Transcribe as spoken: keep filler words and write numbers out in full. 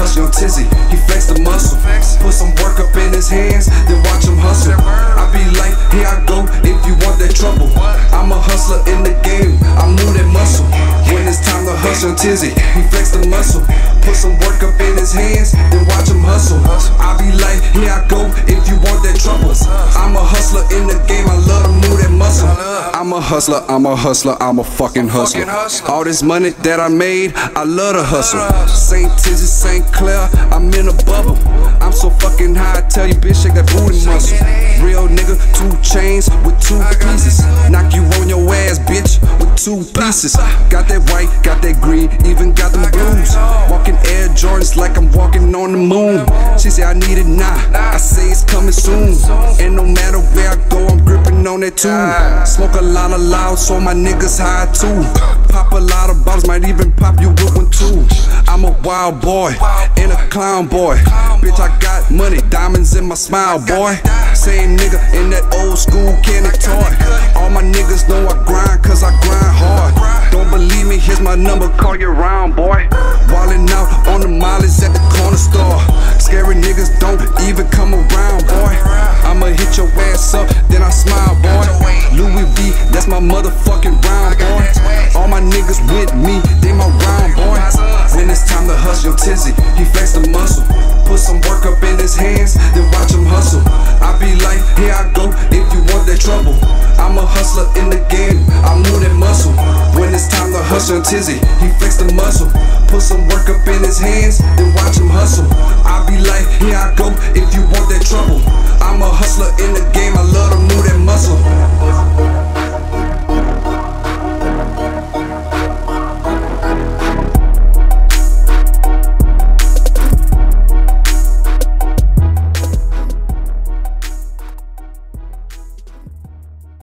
hustle, young Tizzy, he flex the muscle. Put some work up in his hands, then watch him hustle. I be like, here I go, if you want that trouble. I'm a hustler in the game, I move that muscle. When it's time to hustle, young Tizzy, he flex the muscle. Put some work up in his hands, then watch him hustle. I be like, here I go, if you want that trouble. I'm a hustler in the game, I love to move that muscle. I'm a hustler, I'm a hustler, I'm a fucking hustler. All this money that I made, I love to hustle. Saint Tizzy, Saint Clair, I'm in a bubble. I'm so fucking high, I tell you, bitch, shake that booty muscle. Real nigga, two chains with two pieces. Knock you on your ass, bitch, with two pieces. Got that white, got that green, even got them blues. Walking Air Jordans like I'm walking on the moon. She say I need it now, I say it's coming soon. And no matter where I go, I'm gripping on that tune. Smoke a lot of loud, so my niggas high too. Pop a lot of bottles, might even pop you with one too. I'm a wild boy and a clown boy. Bitch, I got money, diamonds in my smile, boy. Same nigga in that old school candy toy. All my niggas know I grind, cause I grind hard. Don't believe me, here's my number, call you around, boy. Wildin' out on the mileage at the corner store. Scary niggas don't even come around, boy. I'ma hit your ass up, then I smile, boy. Louis V, that's my motherfucking round, boy. All my niggas with me, they my round, boy. When it's time to hustle, young Tizzy, he flex the muscle. Put some work up in his hands, then watch him hustle. I be like, here I go, if you want that trouble. I'm a hustler in the game, I move that muscle. When it's time to hustle, young Tizzy, he flex the muscle. Put some work up in his hands, then watch him hustle. I be like, here I go, if you want